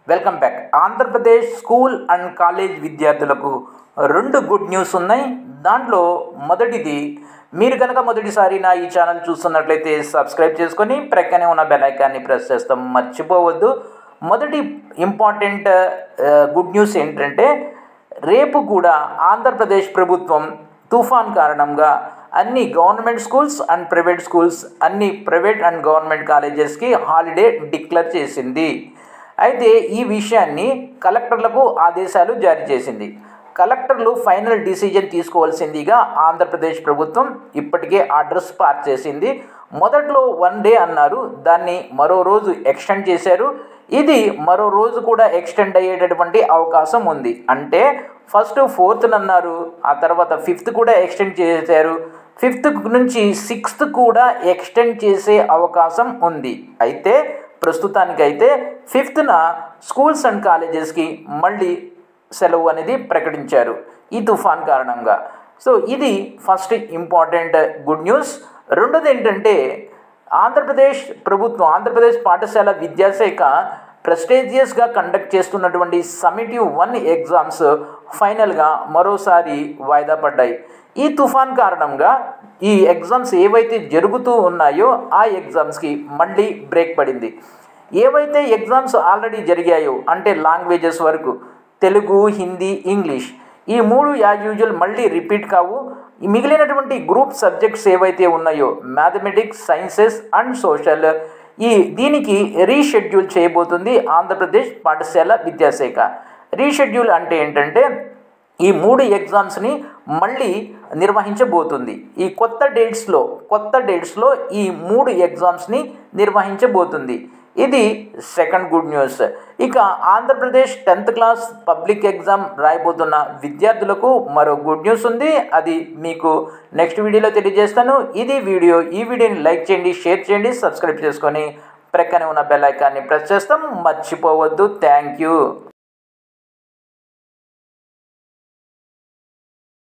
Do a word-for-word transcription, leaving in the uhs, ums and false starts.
Welcome back. Andhra Pradesh school and college విద్యార్థులకు రెండు good news ఉన్నాయి. దాంట్లో మొదటిది, మీరు కనుక మొదటిసారి నా ఈ ఛానల్ చూస్తున్నట్లయితే సబ్స్క్రైబ్ చేసుకొని ప్రక్కనే ఉన్న బెల్ ఐకాన్ని ప్రెస్ చేస్తాం మర్చిపోవద్దు. మొదటి ఇంపార్టెంట్ గుడ్ న్యూస్ ఏంటంటే, రేపు కూడా ఆంధ్రప్రదేశ్ ప్రభుత్వం తుఫాన్ కారణంగా అన్ని government schools and private schools, అన్ని ప్రైవేట్ అండ్ గవర్నమెంట్ కాలేజెస్కి హాలిడే డిక్లేర్ చేసింది. అయితే ఈ విషయాన్ని కలెక్టర్లకు ఆదేశాలు జారీ చేసింది. కలెక్టర్లు ఫైనల్ డిసిజన్ తీసుకోవాల్సిందిగా ఆంధ్రప్రదేశ్ ప్రభుత్వం ఇప్పటికే ఆర్డర్స్ పాస్ చేసింది. మొదట్లో వన్ డే అన్నారు, దాన్ని మరో రోజు ఎక్స్టెండ్ చేశారు. ఇది మరో రోజు కూడా ఎక్స్టెండ్ అయ్యేటటువంటి అవకాశం ఉంది. అంటే ఫస్ట్ ఫోర్త్ అన్నారు, ఆ తర్వాత ఫిఫ్త్ కూడా ఎక్స్టెండ్ చేశారు. ఫిఫ్త్ నుంచి సిక్స్త్ కూడా ఎక్స్టెండ్ చేసే అవకాశం ఉంది. అయితే ప్రస్తుతానికైతే ఫిఫ్త్న స్కూల్స్ అండ్ కాలేజెస్కి మళ్ళీ సెలవు అనేది ప్రకటించారు ఈ తుఫాన్ కారణంగా. సో ఇది ఫస్ట్ ఇంపార్టెంట్ గుడ్ న్యూస్. రెండోది ఏంటంటే, ఆంధ్రప్రదేశ్ ప్రభుత్వం, ఆంధ్రప్రదేశ్ పాఠశాల విద్యాశాఖ ప్రెస్టీజియస్గా కండక్ట్ చేస్తున్నటువంటి సమిటివ్ వన్ ఎగ్జామ్స్ ఫైనల్గా మరోసారి వాయిదా పడ్డాయి. ఈ తుఫాన్ కారణంగా ఈ ఎగ్జామ్స్ ఏవైతే జరుగుతూ ఉన్నాయో ఆ ఎగ్జామ్స్కి మళ్ళీ బ్రేక్ పడింది. ఏవైతే ఎగ్జామ్స్ ఆల్రెడీ జరిగాయో, అంటే లాంగ్వేజెస్ వరకు తెలుగు, హిందీ, ఇంగ్లీష్, ఈ మూడు యాజ్ యూజువల్ మళ్ళీ రిపీట్ కావు. మిగిలినటువంటి గ్రూప్ సబ్జెక్ట్స్ ఏవైతే ఉన్నాయో, మ్యాథమెటిక్స్, సైన్సెస్ అండ్ సోషల్, ఈ దీనికి రీషెడ్యూల్ చేయబోతుంది ఆంధ్రప్రదేశ్ పాఠశాల విద్యాశాఖ. రీషెడ్యూల్ అంటే ఏంటంటే, ఈ మూడు ఎగ్జామ్స్ని మళ్ళీ నిర్వహించబోతుంది. ఈ కొత్త డేట్స్లో కొత్త డేట్స్లో ఈ మూడు ఎగ్జామ్స్ని నిర్వహించబోతుంది. ఇది సెకండ్ గుడ్ న్యూస్. ఇక Andhra Pradesh tenth class public exam రాయబోతున్న విద్యార్థులకు మరో గుడ్ న్యూస్ ఉంది. అది మీకు నెక్స్ట్ వీడియోలో తెలియజేస్తాను. ఇది వీడియో. ఈ వీడియోని లైక్ చేయండి, షేర్ చేయండి, సబ్స్క్రైబ్ చేసుకొని ప్రక్కనే ఉన్న బెల్ ఐకాన్ని ప్రెస్ చేస్తాం మర్చిపోవద్దు. Thank you.